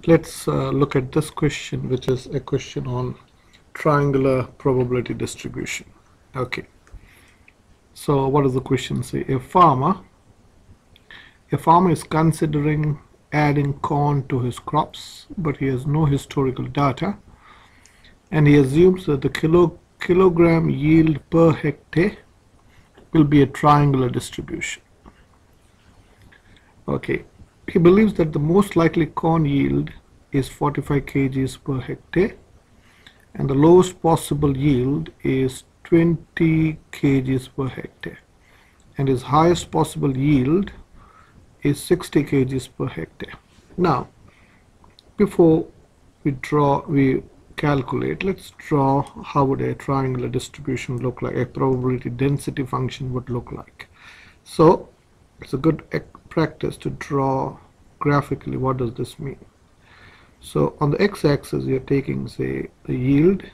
Let's look at this question, which is a question on triangular probability distribution. Okay, so what does the question say? A farmer is considering adding corn to his crops, but he has no historical data, and he assumes that the kilogram yield per hectare will be a triangular distribution. Okay, he believes that the most likely corn yield is 45 kgs per hectare, and the lowest possible yield is 20 kgs per hectare, and his highest possible yield is 60 kgs per hectare. Now, before we calculate, let's draw how would a triangular distribution look like, a probability density function would look like. So it's a good practice to draw graphically what does this mean. So on the x-axis you're taking, say, the yield,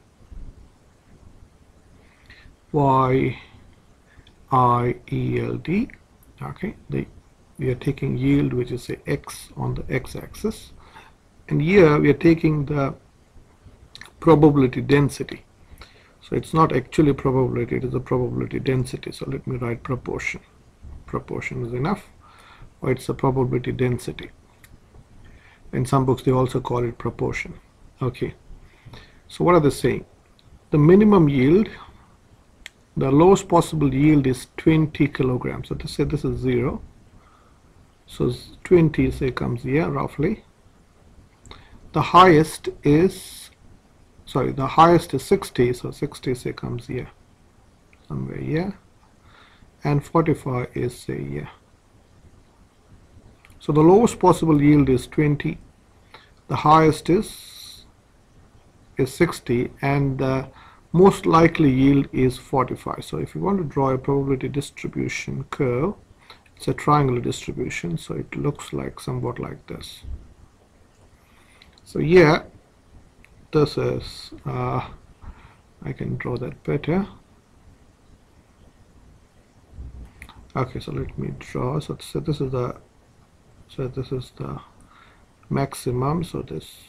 y-i-e-l-d, okay, we are taking yield, which is, say, x on the x-axis, and here we are taking the probability density. So it's not actually probability, it is a probability density. So let me write proportion. Proportion is enough, or it's a probability density. In some books they also call it proportion. Okay, so what are they saying? The minimum yield, the lowest possible yield is 20 kilograms. So to say this is 0, so 20 say comes here roughly. The highest is, sorry, the highest is 60, so 60 say comes here somewhere here, and 45 is, say, here. So the lowest possible yield is 20, the highest is 60, and the most likely yield is 45. So if you want to draw a probability distribution curve, it's a triangular distribution, so it looks like somewhat like this. So here, this is, I can draw that better. Okay, so let me draw. So this is the maximum. So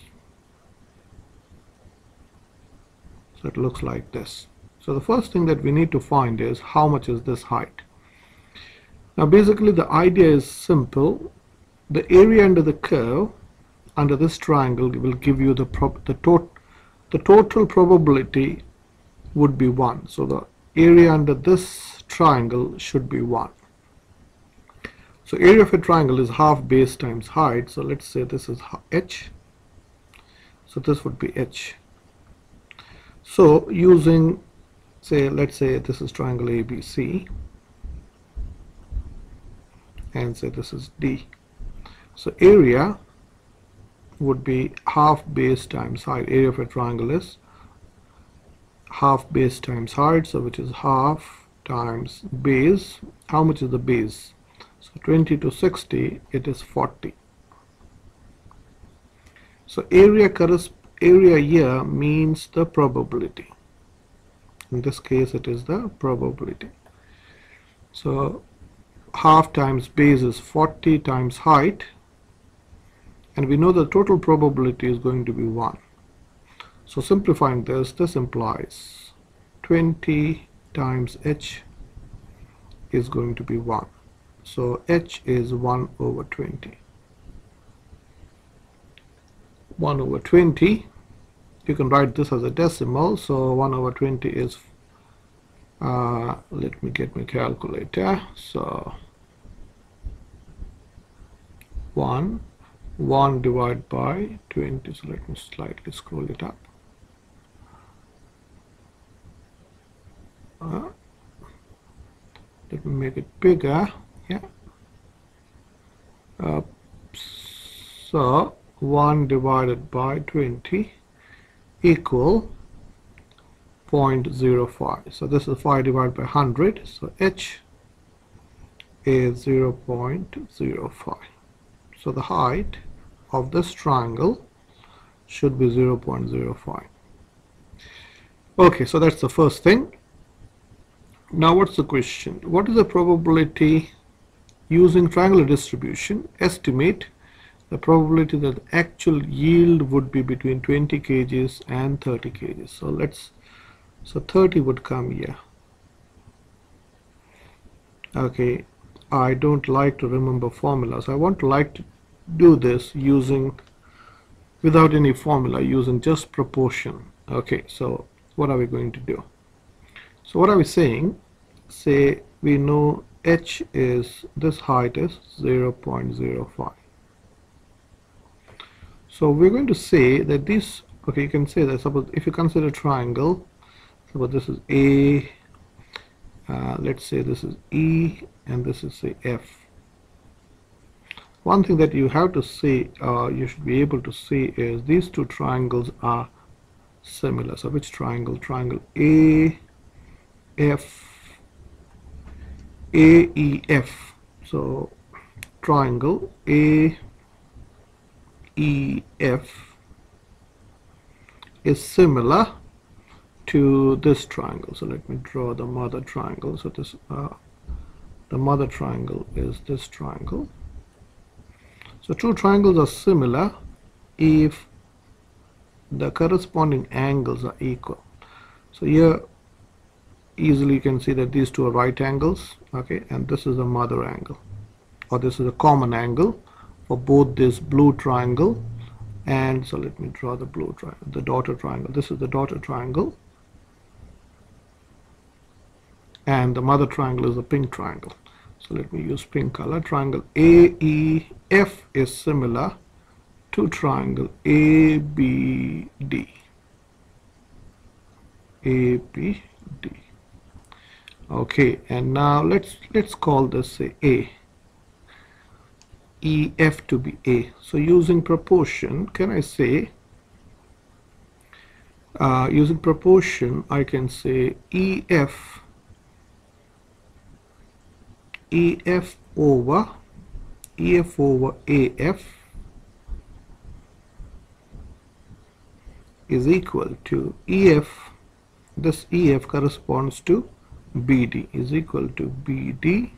it looks like this. So the first thing that we need to find is how much is this height. Now basically the idea is simple. The area under the curve under this triangle will give you the total probability would be 1. So the area under this triangle should be 1. So area of a triangle is half base times height. So let's say this is h. So this would be h. So using, say, let's say this is triangle ABC, and say this is D. So area would be half base times height. Area of a triangle is half base times height, so which is half times base. How much is the base? So 20 to 60, it is 40. So area here means the probability. In this case it is the probability. So half times base is 40 times height, and we know the total probability is going to be 1. So simplifying this implies 20 times h is going to be 1. So h is 1 over 20. 1 over 20, you can write this as a decimal. So 1 over 20 is, let me get my calculator. So 1 divided by 20. So let me slightly scroll it up. Let me make it bigger. Yeah. So 1 divided by 20 equal 0.05. So this is 5 divided by 100. So h is 0.05. So the height of this triangle should be 0.05. Okay, so that's the first thing. Now what's the question? What is the probability using triangular distribution? Estimate the probability that the actual yield would be between 20 kgs and 30 kgs. So 30 would come here. Okay, I don't like to remember formulas. I want to like to do this without any formula, using just proportion. Okay, so what are we going to do? So what are we saying? Say we know h is, this height is 0.05. So we're going to say that this, okay, you can say that, suppose if you consider a triangle, suppose this is A, let's say this is E, and this is, say, F. One thing that you have to say, you should be able to see, is these two triangles are similar. So which triangle? Triangle AF, AEF. So triangle AEF is similar to this triangle. So let me draw the mother triangle. So this the mother triangle is this triangle. So two triangles are similar if the corresponding angles are equal. So here easily you can see that these two are right angles, okay, and this is a mother angle, or this is a common angle for both this blue triangle and, so let me draw the blue triangle, the daughter triangle. This is the daughter triangle, and the mother triangle is a pink triangle. So let me use pink color. Triangle AEF is similar to triangle ABD. ABD. Okay, and now let's call this, say, A. EF to be A. So using proportion, can I say, using proportion, I can say EF over AF is equal to EF, this EF corresponds to BD, is equal to BD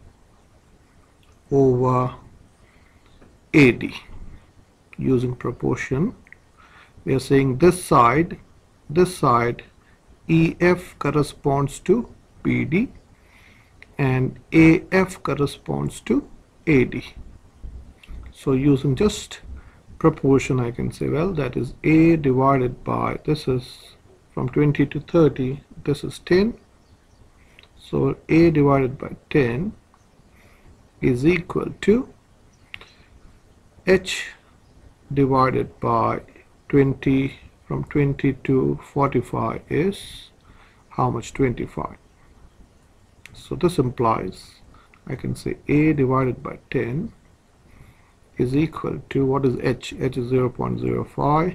over AD. Using proportion, we are saying this side EF corresponds to BD and AF corresponds to AD. So using just proportion, I can say, well, that is A divided by, this is from 20 to 30, this is 10. So A divided by 10 is equal to H divided by 20, from 20 to 45 is how much? 25. So this implies I can say A divided by 10 is equal to, what is H? H is 0.05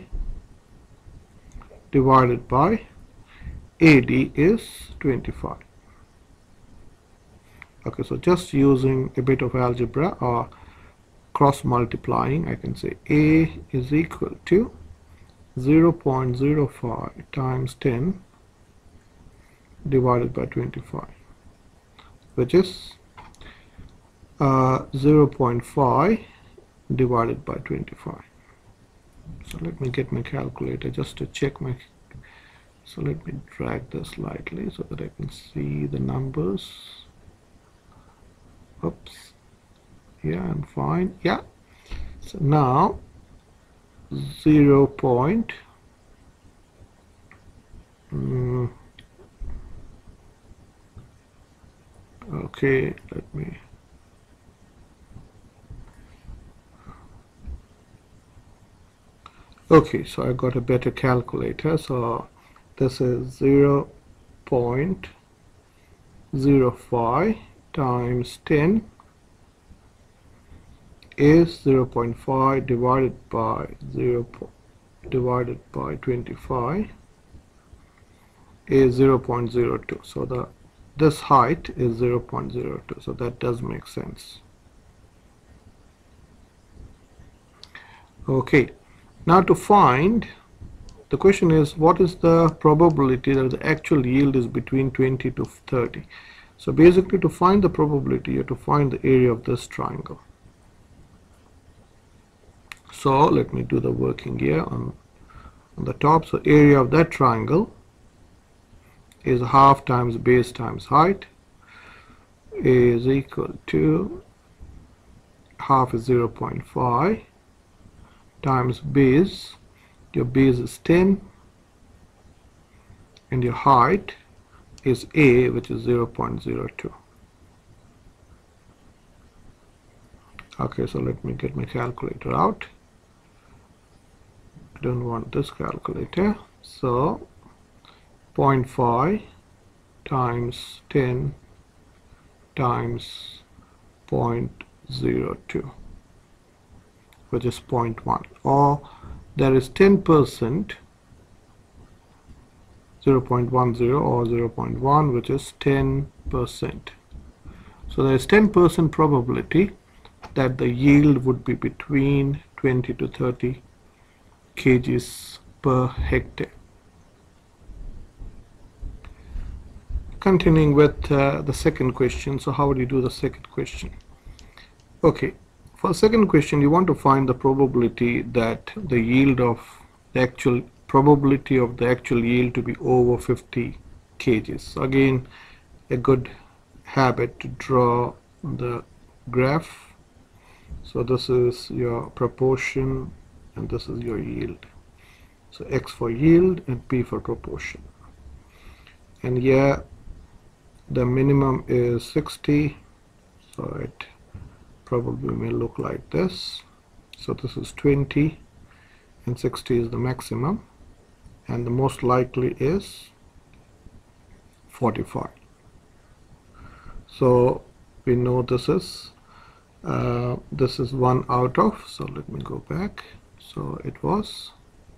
divided by AD is 25. Okay, so just using a bit of algebra or cross multiplying, I can say A is equal to 0.05 times 10 divided by 25, which is 0.5 divided by 25. So let me get my calculator just to check my, so let me drag this slightly so that I can see the numbers. Oops, yeah, I'm fine. Yeah, so now 0. Okay, let me, okay, so I got a better calculator. So this is 0.05 times 10 is 0.5 divided by 25 is 0.02. So this height is 0.02. So that does make sense. Okay, now to find, the question is, what is the probability that the actual yield is between 20 to 30? So basically, to find the probability, you have to find the area of this triangle. So let me do the working here on the top. So area of that triangle is half times base times height is equal to half is 0.5 times base. Your base is 10 and your height is A, which is 0.02. Okay, so let me get my calculator out. I don't want this calculator. So 0.5 times 10 times 0.02, which is 0.1, or there is 10%, 0.10 or 0.1, which is 10%. So there is 10% probability that the yield would be between 20 to 30 kgs per hectare. Continuing with the second question. So how would you do the second question? Okay, for the second question, you want to find the probability that the yield of the actual probability of the actual yield to be over 50 kgs. So again, a good habit to draw the graph. So this is your proportion and this is your yield. So X for yield and P for proportion. And here the minimum is 60, so it probably may look like this. So this is 20 and 60 is the maximum, and the most likely is 45. So we know this is 1 out of, so let me go back. So it was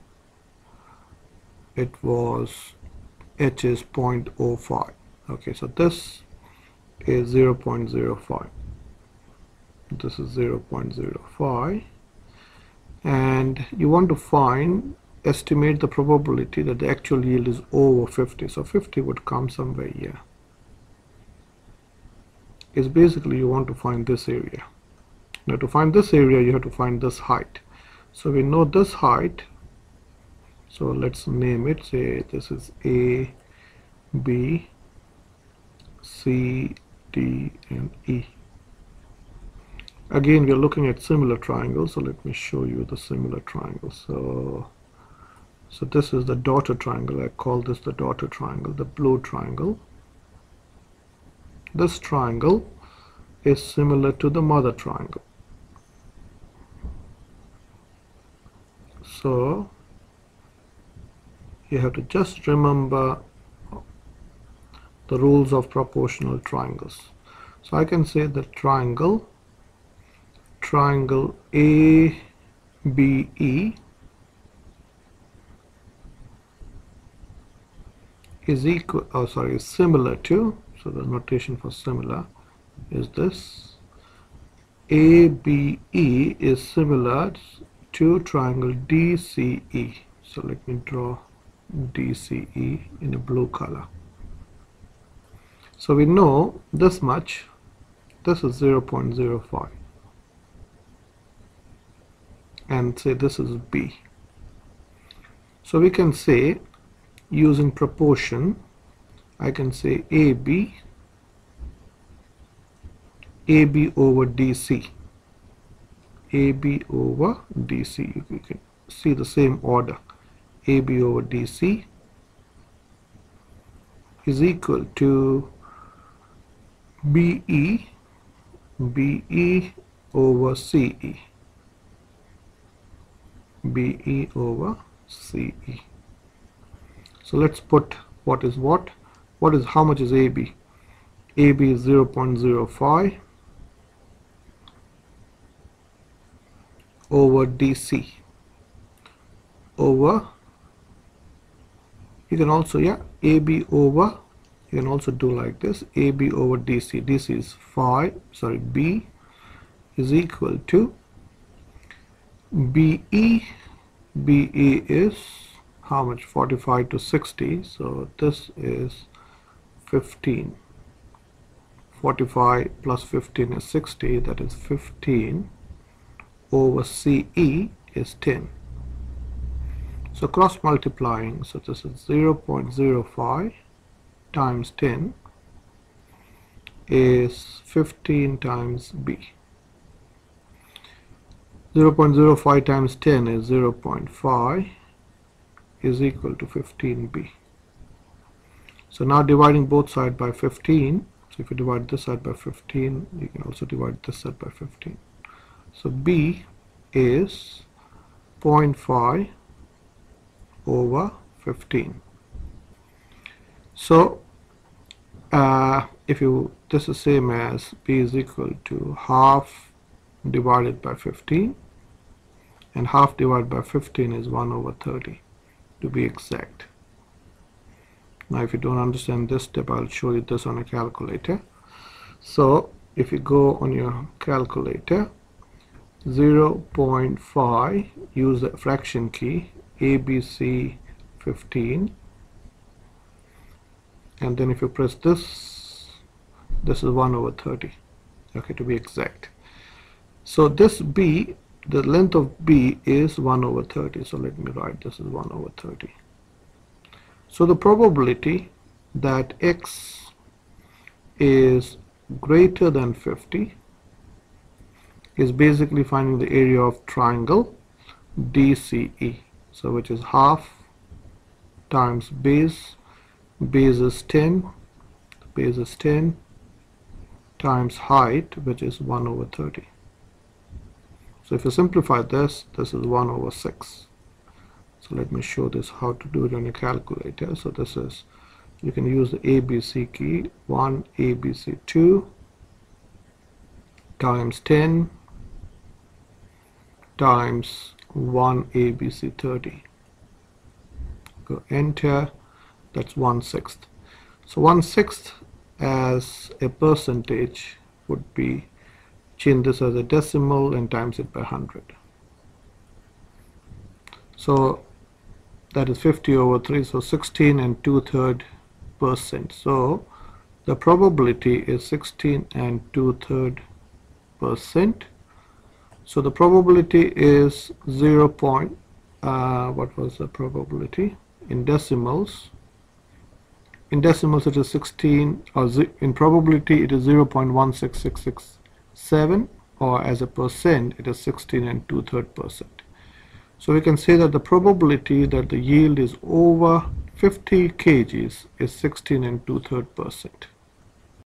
H is 0.05. Okay, so this is 0.05. This is 0.05, and you want to estimate the probability that the actual yield is over 50. So 50 would come somewhere here. Is basically you want to find this area. Now to find this area, you have to find this height. So we know this height. So let's name it. Say this is A, B, C, D, and E. Again, we are looking at similar triangles. So let me show you the similar triangle. So this is the daughter triangle. I call this the daughter triangle, the blue triangle. This triangle is similar to the mother triangle. So you have to just remember the rules of proportional triangles. So I can say the triangle ABE is similar to, so the notation for similar is this. ABE is similar to triangle DCE. So let me draw DCE in a blue color. So we know this much. This is 0.05. And say this is B. So we can say, using proportion, I can say AB over DC. AB over DC. You can see the same order. AB over DC is equal to BE over CE. BE over CE. So let's put what is what. How much is AB? AB is 0.05 over DC over, you can also, AB over, you can also do like this, AB over DC. DC is B is equal to BE. BE is how much? 45 to 60. So this is 15. 45 plus 15 is 60. That is 15 over CE is 10. So cross multiplying, so this is 0.05 times 10 is 15 times B. 0.05 times 10 is 0.5 is equal to 15B. So now dividing both sides by 15, so if you divide this side by 15, you can also divide this side by 15. So B is 0.5 over 15. So if you, this is same as B is equal to half divided by 15, and half divided by 15 is 1 over 30 to be exact. Now if you don't understand this step, I'll show you this on a calculator. So if you go on your calculator, 0.5, use the fraction key, ABC 15, and then if you press this, this is 1 over 30, okay, to be exact. So this B, the length of B is 1 over 30, so let me write this is 1 over 30. So the probability that X is greater than 50 is basically finding the area of triangle DCE, so which is half times base is 10, base is 10 times height, which is 1 over 30. So if you simplify this, this is 1 over 6. So let me show this how to do it on a calculator. So this is, you can use the ABC key, 1 ABC 2 times 10 times 1 ABC 30. Go enter, that's 1/6. So 1/6 as a percentage would be, change this as a decimal and times it by 100. So that is 50 over 3, so 16 and 2/3%. So the probability is 16 and 2/3%. So the probability is 0. What was the probability in decimals? In decimals it is 16, or in probability it is 0.16667, or as a percent it is 16 and 2/3%. So we can say that the probability that the yield is over 50 kgs is 16 and 2/3%.